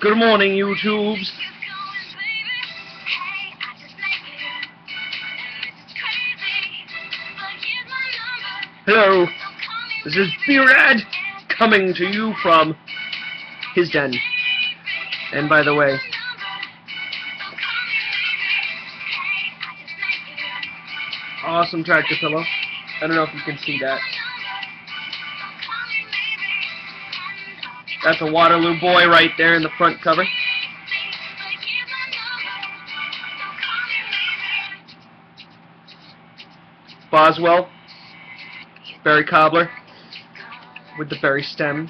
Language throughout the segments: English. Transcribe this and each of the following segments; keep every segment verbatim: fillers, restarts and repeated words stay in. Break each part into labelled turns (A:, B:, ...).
A: Good morning, YouTubes. Hello, this is B-Rad coming to you from his den. And by the way, awesome tractor pillow. I don't know if you can see that. That's a Waterloo boy right there in the front cover. Boswell, Berry cobbler with the berry stem.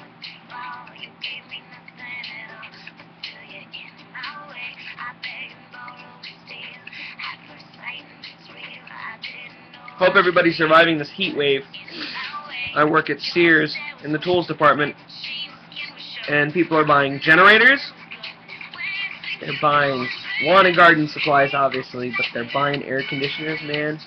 A: Hope everybody's surviving this heat wave. I work at Sears in the tools department, and people are buying generators. They're buying lawn and garden supplies, obviously, but they're buying air conditioners, man.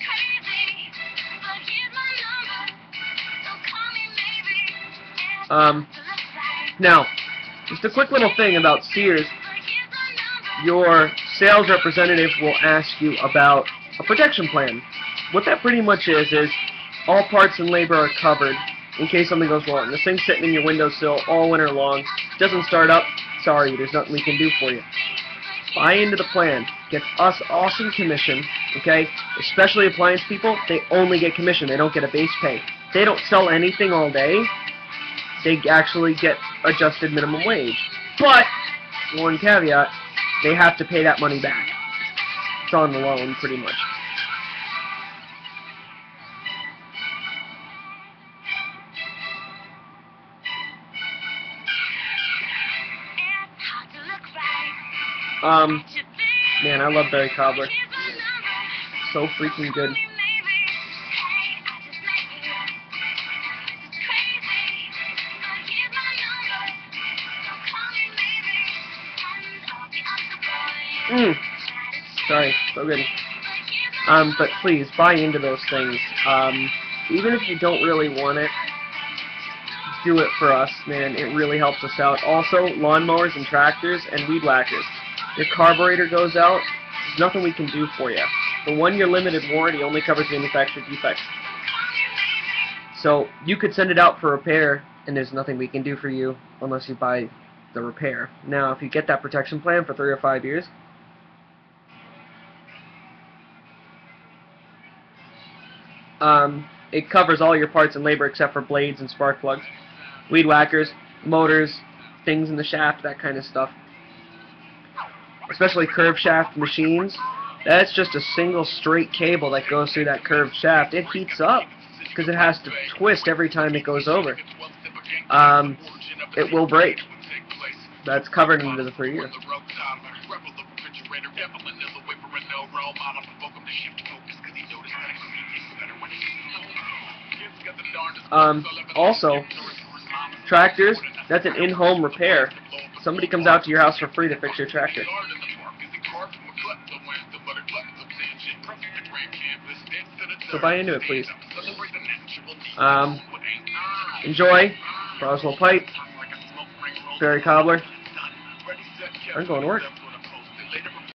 A: Um, now, just a quick little thing about Sears. Your sales representative will ask you about a protection plan. What that pretty much is, is all parts and labor are covered in case something goes wrong. This thing's sitting in your windowsill all winter long, doesn't start up, sorry, there's nothing we can do for you. Buy into the plan. Gets us awesome commission, okay? Especially appliance people, they only get commission, they don't get a base pay. They don't sell anything all day. They actually get adjusted minimum wage. But, one caveat, they have to pay that money back. It's on the loan, pretty much. Um, man, I love Berry cobbler. So freaking good. Mmm. Sorry, so good. Um, but please, buy into those things. Um, even if you don't really want it, do it for us, man. It really helps us out. Also, lawnmowers and tractors and weed whackers. Your carburetor goes out, there's nothing we can do for you. The one-year limited warranty only covers manufacturer defects. So, you could send it out for repair, and there's nothing we can do for you unless you buy the repair. Now, if you get that protection plan for three or five years, um, it covers all your parts and labor except for blades and spark plugs, weed whackers, motors, things in the shaft, that kind of stuff. Especially curved shaft machines. That's just a single straight cable that goes through that curved shaft. It heats up because it has to twist every time it goes over. Um, it will break. That's covered under the three years. Um, also, tractors, that's an in-home repair. Somebody comes out to your house for free to fix your tractor. So buy into it, please. Um, enjoy. Boswell pipe. Berry cobbler. I'm going to work.